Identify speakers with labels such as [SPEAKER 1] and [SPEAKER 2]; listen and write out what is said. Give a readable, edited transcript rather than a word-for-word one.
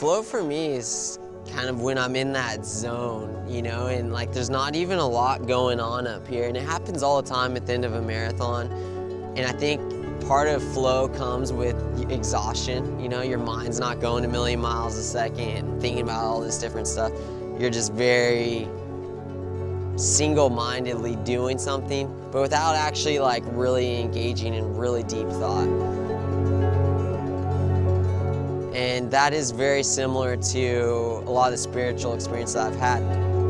[SPEAKER 1] Flow for me is kind of when I'm in that zone, you know, and like there's not even a lot going on up here, and it happens all the time at the end of a marathon. And I think part of flow comes with exhaustion. You know, your mind's not going a million miles a second, thinking about all this different stuff. You're just very single-mindedly doing something, but without actually like really engaging in really deep thought. And that is very similar to a lot of the spiritual experiences I've had.